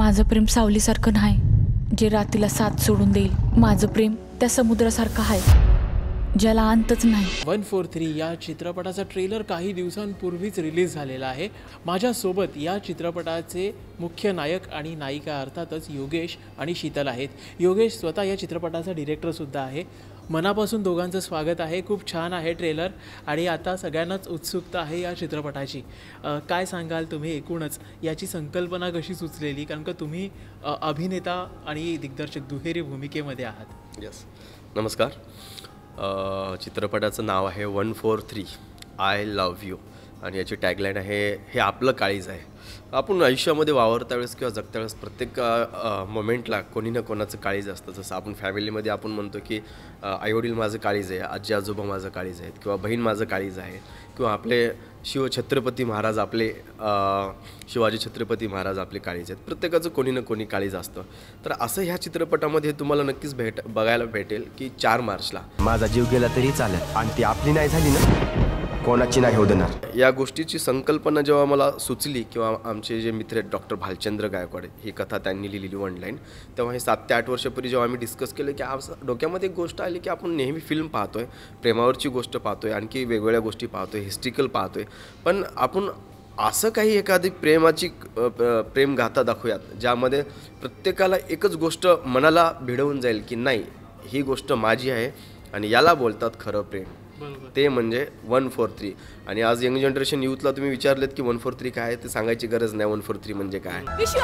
माझं प्रेम सावलीसारखं नाही जे रातीला साथ सोडून देईल. माझं प्रेम त्या समुद्रासारखं आहे ज्याला अंतच नाही. 143 या चित्रपटाचा ट्रेलर काही दिवसांपूर्वीच रिलीज झालेला आहे. माझ्यासोबत या चित्रपटाचे मुख्य नायक आणि नायिका अर्थातच योगेश आणि शीतल आहेत. योगेश स्वतः या चित्रपटाचा डिरेक्टरसुद्धा आहे. मनापासून दोघांचं स्वागत आहे. खूप छान आहे ट्रेलर आणि आता सगळ्यांनाच उत्सुकता आहे या चित्रपटाची. काय सांगाल तुम्ही एकूणच याची संकल्पना कशी सुचलेली, कारण का तुम्ही अभिनेता आणि दिग्दर्शक दुहेरी भूमिकेमध्ये आहात. यस, नमस्कार. चित्रपटाचं नाव आहे 143 आय लव्ह यू आणि याची टॅगलाईन आहे हे आपलं काळीज आहे. आपण आयुष्यामध्ये वावरता वेळेस किंवा जगता वेळेस प्रत्येक मोमेंटला कोणी ना कोणाचं काळीज असतं. जसं आपण फॅमिलीमध्ये आपण म्हणतो की आईवडील माझं काळीज आहे, आजी आजोबा माझं काळीज आहेत, किंवा बहीण माझं काळीज आहे, किंवा आपले शिवछत्रपती महाराज आपले शिवाजी छत्रपती महाराज आपले काळीज आहेत. प्रत्येकाचं कोणी ना कोणी काळीज असतं. तर असं ह्या चित्रपटामध्ये तुम्हाला नक्कीच बघायला भेटेल की 4 मार्चला माझा जीव गेला तरी चालेल आणि ती आपली नाही झाली ना कोणाची नाही होऊ देणार. या गोष्टीची संकल्पना जेव्हा मला सुचली, किंवा आमचे जे मित्र आहेत डॉक्टर भालचंद्र गायकवाड, ही कथा त्यांनी लिहिलेली 1 लाईन, तेव्हा हे 7 ते 8 वर्षापूर्वी जेव्हा आम्ही डिस्कस केलं की डोक्यामध्ये एक गोष्ट आली की आपण नेहमी फिल्म पाहतोय, प्रेमावरची गोष्ट पाहतोय, आणखी वेगवेगळ्या गोष्टी पाहतोय, हिस्ट्रिकल पाहतोय, पण आपण असं काही एखादी प्रेमाची प्रेमगाथा दाखवूयात ज्यामध्ये प्रत्येकाला एकच गोष्ट मनाला भिडवून जाईल की नाही, ही गोष्ट माझी आहे आणि याला बोलतात खरं प्रेम. ते म्हणजे 143. आणि आज यंग जनरेशन यूथला तुम्ही विचारलेत की 143 काय आहे, ते सांगायची गरज नाही 143 म्हणजे काय.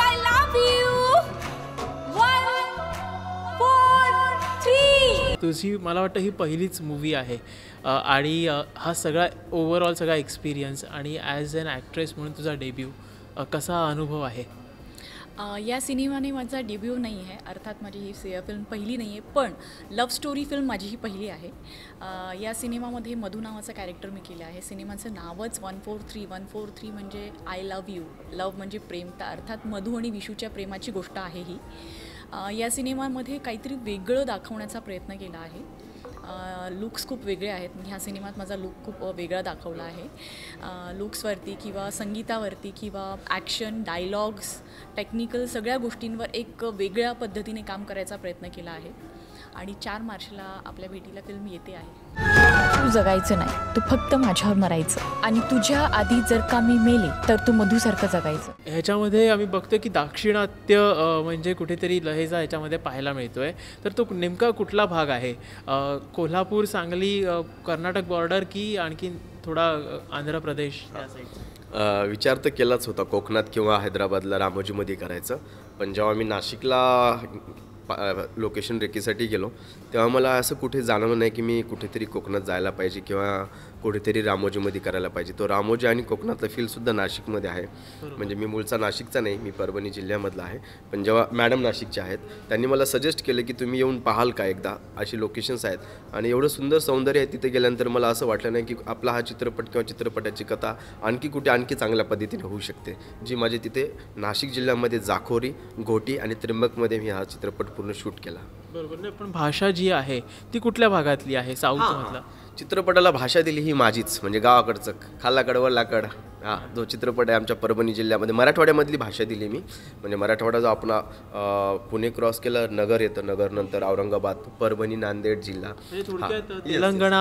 तुझी मला वाटतं ही पहिलीच मूवी आहे आणि हा सगळा ओव्हरऑल सगळा एक्सपिरियन्स आणि ॲज अन ॲक्ट्रेस म्हणून तुझा डेब्यू कसा अनुभव आहे? या सिनेमाने माझा डेब्यू नाही आहे, अर्थात माझी ही फिल्म पहिली नाही आहे, पण लव्ह स्टोरी फिल्म माझी ही पहिली आहे. या सिनेमामध्ये मधू नावाचं कॅरेक्टर मी केलं आहे. सिनेमाचं नावच 143 म्हणजे आय लव्ह यू. लव्ह म्हणजे प्रेम, तर अर्थात मधू आणि विशूच्या प्रेमाची गोष्ट आहे ही. या सिनेमामध्ये काहीतरी वेगळं दाखवण्याचा प्रयत्न केला आहे. लुक्स खूप वेगळे आहेत. ह्या सिनेमात माझा लुक खूप वेगळा दाखवला आहे. लुक्सवरती किंवा संगीतावरती किंवा ॲक्शन, डायलॉग्स, टेक्निकल सगळ्या गोष्टींवर एक वेगळ्या पद्धतीने काम करायचा प्रयत्न केला आहे. आणि 4 मार्चला आपल्या भेटीला फिल्म येते आहे. तू जगायचं नाही, तू फक्त माझ्यावर मरायचं आणि तुझ्या आधी जर का मी मेले तर तू मधूसारखं जगायचं. ह्याच्यामध्ये आम्ही बघतो की दाक्षिणात्य म्हणजे कुठेतरी लहेजा ह्याच्यामध्ये पाहायला मिळतोय. तर तो नेमका कुठला भाग आहे? कोल्हापूर, सांगली, कर्नाटक बॉर्डर की आणखी थोडा आंध्र प्रदेश या साईडचा? विचार तर केलाच होता कोकणात किंवा हैदराबादला रामोजीमध्ये करायचं, पण जेव्हा मी नाशिकला लोकेशन रेकीसाठी गेलो तेव्हा मला असं कुठे जाणवलं नाही की मी कुठेतरी कोकणात जायला पाहिजे किंवा कुठेतरी रामोजीमध्ये करायला पाहिजे. तो रामोजी आणि कोकणातला फीलसुद्धा नाशिकमध्ये आहे. म्हणजे मी मूळचा नाशिकचा नाही, मी परभणी जिल्ह्यामधला आहे. पण जेव्हा मॅडम नाशिकच्या आहेत त्यांनी मला सजेस्ट केलं की तुम्ही येऊन पाहाल का एकदा, अशी लोकेशन्स आहेत. आणि एवढं सुंदर सौंदर्य आहे तिथे गेल्यानंतर मला असं वाटलं नाही की आपला हा चित्रपट किंवा चित्रपटाची कथा आणखी चांगल्या पद्धतीने होऊ शकते, जी माझी तिथे नाशिक जिल्ह्यामध्ये जाखोरी, घोटी आणि त्र्यंबकमध्ये मी हा चित्रपट पूर्ण शूट केला. बरोबर. नाही, पण भाषा जी आहे ती कुठल्या भागातली आहे? साऊथमधला? चित्रपटाला भाषा दिली ही माझीच, म्हणजे गावाकडचं खाल्लाकड वल्लाकड. जो चित्रपट आहे आमच्या परभणी जिल्ह्यामध्ये मराठवाड्यामधली भाषा दिली मी. म्हणजे मराठवाडा जो आपण पुणे क्रॉस केलं नगर येतं, नगर नंतर औरंगाबाद, परभणी, नांदेड जिल्हा, तेलंगणा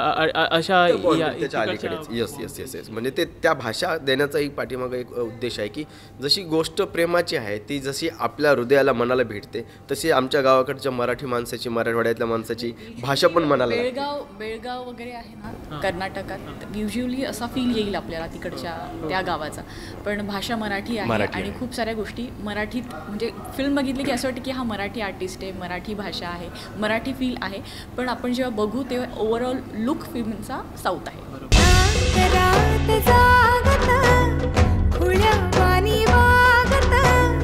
अशा त्याच्या अलीकडेच. यस यस यस यस म्हणजे ते त्या भाषा देण्याचा एक पाठीमागं एक उद्देश आहे की जशी गोष्ट प्रेमाची आहे ती जशी आपल्या हृदयाला मनाला भेटते तशी आमच्या गावाकडच्या मराठी माणसाची, मराठवाड्यातल्या माणसाची भाषा पण मनाला. बेळगाव वगैरे आहे ना कर्नाटकात, युज्युअली असा फील येईल आपल्याला तिकडच्या त्या गावाचा, पण भाषा मराठी आहे आणि खूप साऱ्या गोष्टी मराठीत. म्हणजे फिल्म बघितली की असं वाटतं की हा मराठी आर्टिस्ट आहे, मराठी भाषा आहे, मराठी फील आहे, पण आपण जेव्हा बघू तेव्हा ओव्हरऑल लुक फिल्मचा साऊथ आहे.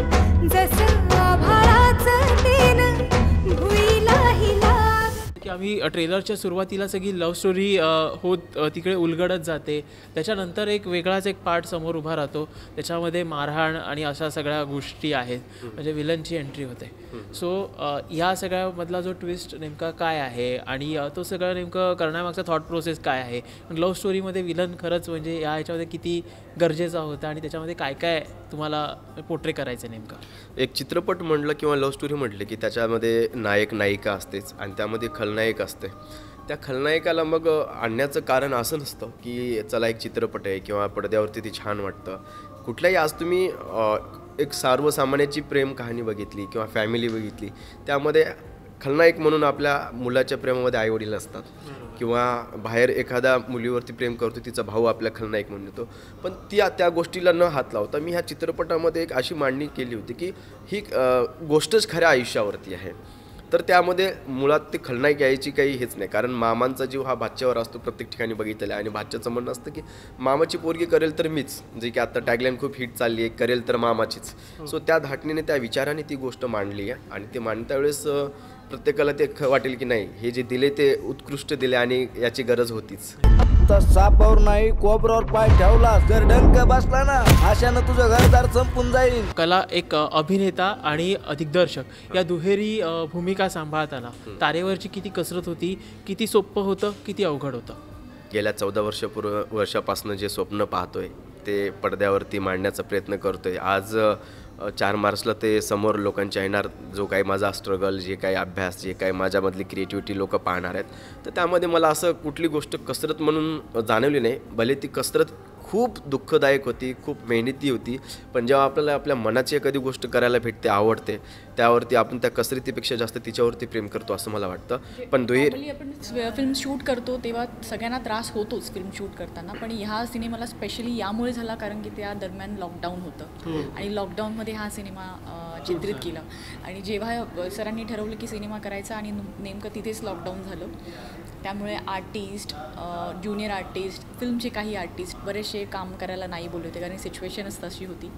की आम्ही ट्रेलरच्या सुरुवातीला सगळी लव्ह स्टोरी तिकडे उलगडत जाते. त्याच्यानंतर एक वेगळाच एक पार्ट समोर उभा राहतो, त्याच्यामध्ये मारहाण आणि अशा सगळ्या गोष्टी आहेत, म्हणजे विलनची एंट्री होते. सो ह्या सगळ्यामधला जो ट्विस्ट नेमका काय आहे आणि तो सगळं नेमकं करण्यामागचा थॉट प्रोसेस काय आहे, लव्ह स्टोरीमध्ये विलन खरंच म्हणजे ह्याच्यामध्ये किती गरजेचा होता आणि त्याच्यामध्ये काय काय तुम्हाला पोर्ट्रे करायचं नेमका. एक चित्रपट म्हटलं किंवा लव्ह स्टोरी म्हटलं की त्याच्यामध्ये नायक नायिका असतेच आणि त्यामध्ये खलनायक असते. त्या खलनायकाला मग आणण्याचं कारण असं नसतं की चला एक चित्रपट आहे किंवा पडद्यावरती ती छान वाटतं. कुठल्याही आज तुम्ही एक सर्वसामान्याची प्रेम कहाणी बघितली किंवा फॅमिली बघितली, त्यामध्ये खलनायक म्हणून आपल्या मुलाच्या प्रेमामध्ये आईवडील असतात किंवा बाहेर एखाद्या मुलीवरती प्रेम करतो, तिचा भाऊ आपल्या खलनायक म्हणून येतो. पण त्या गोष्टीला न हात लावता मी ह्या चित्रपटामध्ये एक अशी मांडणी केली होती की ही गोष्टच खऱ्या आयुष्यावरती आहे. तर त्यामध्ये मुळात ते खलनायक यायची काही हेच नाही, कारण मामांचा जीव हा भाच्यावर असतो, प्रत्येक ठिकाणी बघितलेला आहे. आणि भाच्याचं म्हणणं असतं की मामाची पोरगी करेल तर मीच, जे की आता टॅगलाईन खूप हिट चालली आहे, करेल तर मामाचीच. सो त्या धाटणीने त्या विचाराने ती गोष्ट मांडली आहे आणि ते मांडत्या वेळेस प्रत्येकाला ते वाटेल की नाही, हे जे दिले ते उत्कृष्ट दिले आणि याची गरज होतीच. सापावर नाही कोपरावर पाय ठेवला जर डंक बसला ना, अशानं तुझं घरदार संपून जाईल. कला एक अभिनेता आणि दिग्दर्शक या दुहेरी भूमिका सांभाळताना तारेवरची किती कसरत होती, किती सोपं होतं, किती अवघड होतं. गेल्या 14 वर्षापासून जे स्वप्न पाहतोय ते पडद्यावरती मांडण्याचा प्रयत्न करतोय. आज 4 मार्चला ते समोर लोकांच्या येणार, जो काही माझा स्ट्रगल, जे काही अभ्यास, जे काही माझ्यामधली क्रिएटिव्हिटी लोक पाहणार आहेत. तर त्यामध्ये मला असं कुठली गोष्ट कसरत म्हणून जाणवली नाही. भले ती कसरत खूप दुःखदायक होती, खूप मेहनती होती, पण जेव्हा आपल्याला आपल्या मनाची एखादी गोष्ट करायला भेटते, आवडते, त्यावरती आपण त्या कसरतीपेक्षा जास्त तिच्यावरती प्रेम करतो असं मला वाटतं. पण आपण फिल्म शूट करतो तेव्हा सगळ्यांना त्रास होतोच फिल्म शूट करताना, पण ह्या सिनेमाला स्पेशली यामुळे झाला कारण की त्या दरम्यान लॉकडाऊन होतं आणि लॉकडाऊनमध्ये हा सिनेमा चित्रित केला. आणि जेव्हा सरांनी ठरवलं की सिनेमा करायचा आणि नेमकं तिथेच लॉकडाऊन झालं, त्यामुळे आर्टिस्ट, ज्युनियर आर्टिस्ट, फिल्मचे काही आर्टिस्ट बरेचसे काम करायला नाही बोलले होते कारण सिच्युएशनच तशी होती.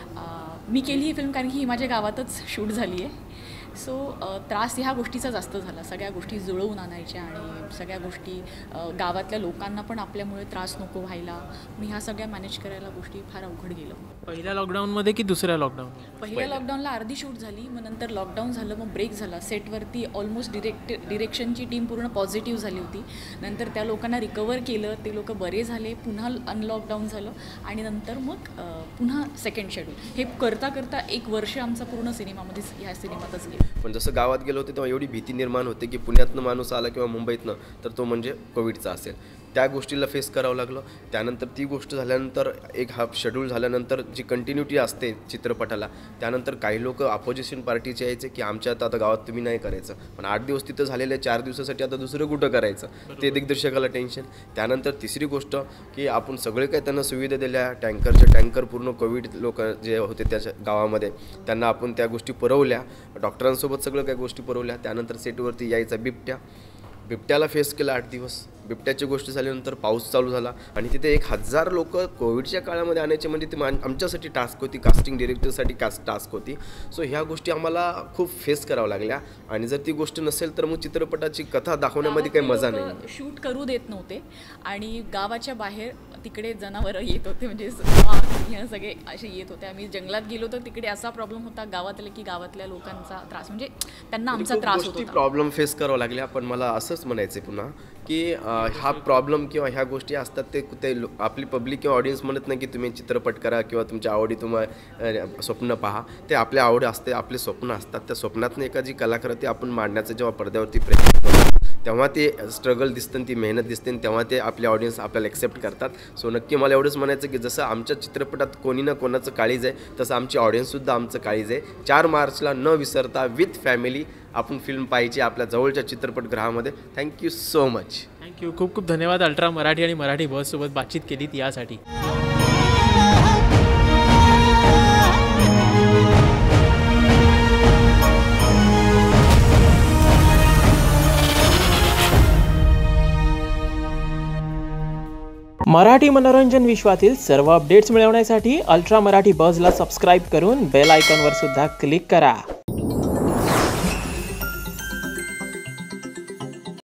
मी केली ही फिल्म कारण की ही माझ्या गावातच शूट झाली आहे. सो त्रास ह्या गोष्टीचा जास्त झाला, सगळ्या गोष्टी जुळवून आणायच्या आणि सगळ्या गोष्टी गावातल्या लोकांना पण आपल्यामुळे त्रास नको व्हायला. मी ह्या सगळ्या मॅनेज करायला गोष्टी फार अवघड गेलं. पहिल्या लॉकडाऊनमध्ये की दुसऱ्या लॉकडाऊन? पहिल्या लॉकडाऊनला अर्धी शूट झाली, मग नंतर लॉकडाऊन झालं, मग ब्रेक झाला. सेटवरती ऑलमोस्ट डिरेक्शनची टीम पूर्ण पॉझिटिव्ह झाली होती. नंतर त्या लोकांना रिकवर केलं, ते लोक बरे झाले, पुन्हा अनलॉकडाऊन झालं आणि नंतर मग पुन्हा सेकंड शेड्यूल. हे करता करता 1 वर्ष आमचा पूर्ण सिनेमामध्ये ह्या सिनेमातच गेला. पण जसं गावात गेलो होते तेव्हा एवढी भीती निर्माण होते की पुण्यातनं माणूस आला किंवा मुंबईतनं तर तो म्हणजे कोविडचा असेल. त्या गोष्टीला फेस करावं लागलं. त्यानंतर ती गोष्ट झाल्यानंतर एक हाफ शेड्यूल झाल्यानंतर जी कंटिन्युटी असते चित्रपटाला, त्यानंतर काही लोक अपोजिशन पार्टीचे यायचे की आमच्यात आता गावात तुम्ही नाही करायचं, पण 8 दिवस तिथं झालेले, 4 दिवसासाठी आता दुसरं कुठं करायचं, ते दिग्दर्शकाला टेन्शन. त्यानंतर तिसरी गोष्ट की आपण सगळे काही त्यांना सुविधा दिल्या, टँकर पूर्ण कोविड लोक जे होते त्याच्या गावामध्ये त्यांना आपण त्या गोष्टी पुरवल्या, डॉक्टरांसोबत सगळं काही गोष्टी पुरवल्या. त्यानंतर सेटवरती यायचा बिबट्याला फेस केला 8 दिवस. बिबट्याची गोष्ट झाल्यानंतर पाऊस चालू झाला आणि तिथे 1000 लोक कोविडच्या काळामध्ये आणायचे म्हणजे ती आमच्यासाठी टास्क होती, कास्टिंग डिरेक्टरसाठी टास्क होती. सो ह्या गोष्टी आम्हाला खूप फेस कराव्या लागल्या आणि जर ती गोष्ट नसेल तर मग चित्रपटाची कथा दाखवण्यामध्ये काही मजा नाही. शूट करू देत नव्हते आणि गावाच्या बाहेर तिकडे जनावरं येत होते, म्हणजे हे सगळे असे येत होते. आम्ही जंगलात गेलो तर तिकडे असा प्रॉब्लेम होता गावातले की गावातल्या लोकांचा त्रास, म्हणजे त्यांना आमचा त्रास होता. प्रॉब्लेम फेस करावा लागल्या. पण मला असंच म्हणायचं पुन्हा की हा प्रॉब्लेम किंवा ह्या गोष्टी असतात ते आपली पब्लिक किंवा ऑडियन्स म्हणत नाही की तुम्ही चित्रपट करा किंवा तुमच्या आवडी तुम्हाला स्वप्न पहा. ते आपल्या आवड असते, आपले स्वप्न असतात. त्या स्वप्नातनं एखादी कलाकृती आपण मांडण्याचं जेव्हा पडद्यावरती प्रयत्न करतो तेव्हा ते स्ट्रगल दिसतं, ती मेहनत दिसते, तेव्हा ते आपले ऑडियन्स आपल्याला ॲक्सेप्ट करतात. सो नक्की मला एवढंच म्हणायचं की जसं आमच्या चित्रपटात कोणी ना कोणाचं काळीज आहे तसं आमची ऑडियन्ससुद्धा आमचं काळीज आहे. 4 मार्चला न विसरता विथ फॅमिली आपण फिल्म पाहिजे आपल्या जवळच्या चित्रपटगृहामध्ये. Thank you so much. थँक्यू. खूप खूप धन्यवाद अल्ट्रा मराठी आणि मराठी बससोबत बातचीत केलीत यासाठी. मराठी मनोरंजन विश्वातील सर्व अपडेट्स मिळवण्यासाठी अल्ट्रा मराठी बझला सबस्क्राईब करून बेल आयकॉनवर सुद्धा क्लिक करा.